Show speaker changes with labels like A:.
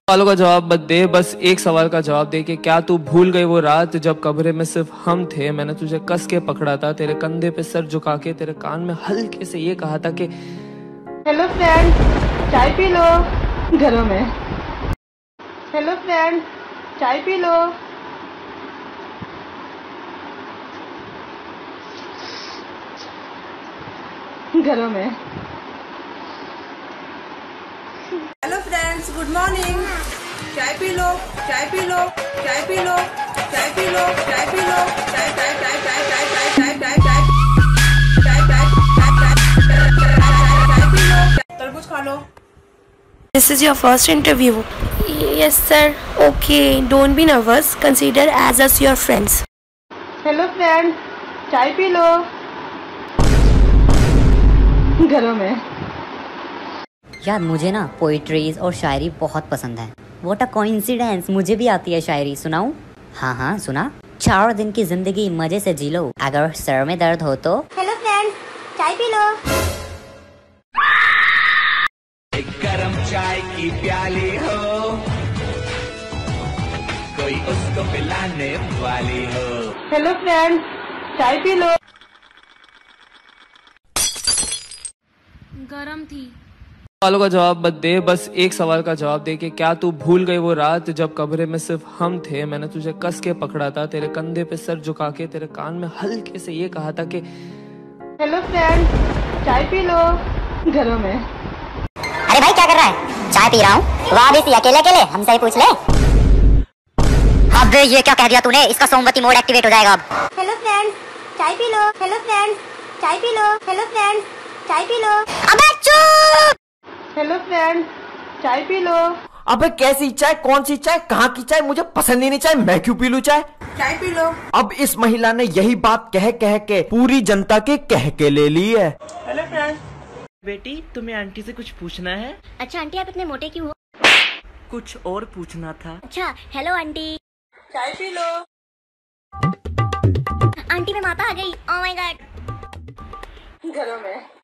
A: सवालों का जवाब मत दे, बस एक सवाल का जवाब दे कि क्या तू भूल गई वो रात जब कमरे में सिर्फ हम थे। मैंने तुझे कस के पकड़ा था, तेरे कंधे पे सर झुका के तेरे कान में हल्के से ये कहा था कि
B: हेलो फ्रेंड, चाय पी लो घरों में। हेलो फ्रेंड, चाय पी लो। घरों में। Hello friends, good morning. चाय पी लो, चाय पी लो, चाय पी लो, चाय पी लो, चाय पी लो, चाय चाय चाय चाय चाय चाय चाय चाय चाय चाय चाय चाय पी लो। तरबूज खा लो।
C: This is your first interview. Yes, sir. Okay, don't be nervous. Consider as us your friends.
B: Hello friend, चाय पी लो घरों में।
D: यार मुझे ना पोइट्रीज और शायरी बहुत पसंद है। व्हाट अ कोइंसिडेंस, मुझे भी आती है शायरी। सुनाऊं? हाँ सुना। 4 दिन की जिंदगी मजे से जी लो, अगर सर में दर्द हो तो
C: हेलो फ्रेंड, चाय पी लो।
E: एक गरम चाय की प्याली हो, कोई उसको पिलाने वाली हो।
B: हेलो फ्रेंड, चाय पी लो।
C: गरम थी।
A: सवालों का जवाब मत दे, बस एक सवाल का जवाब दे कि क्या तू भूल गई वो रात जब कमरे में सिर्फ हम थे। मैंने तुझे कस के पकड़ा था, तेरे कंधे पे सर झुका के तेरे कान में हल्के से ये कहा था कि
B: हेलो फ्रेंड, चाय पी लो घरों में।
D: अरे भाई क्या कर रहा है? चाय पी रहा हूँ। वाह भी अकेले अकेले, हमसे ही पूछ ले। अबे ये क्या कह दिया तूने? इसका सोमवती मोड एक्टिवेट हो जाएगा अब।
C: हेलो फ्रेंड, चाय पी लो। हेलो फ्रेंड, चाय पी लो। हेलो फ्रेंड, चाय पी लो। अबे चुप!
B: हेलो फ्रेंड, चाय पी लो।
F: अबे कैसी चाय, कौन सी चाय, कहाँ की चाय? मुझे पसंद ही नहीं चाय, मैं क्यों पी लूं चाय?
B: चाय पी लो।
F: अब इस महिला ने यही बात कह कह के पूरी जनता के कह के ले ली है।
B: Hello friend.
G: बेटी, तुम्हें आंटी से कुछ पूछना है?
C: अच्छा आंटी, आप इतने मोटे क्यों हो?
G: कुछ और पूछना था।
C: अच्छा, हेलो आंटी।
B: चाय पी लो।
C: आंटी मैं माता आ गई। Oh my god.
B: घरों में।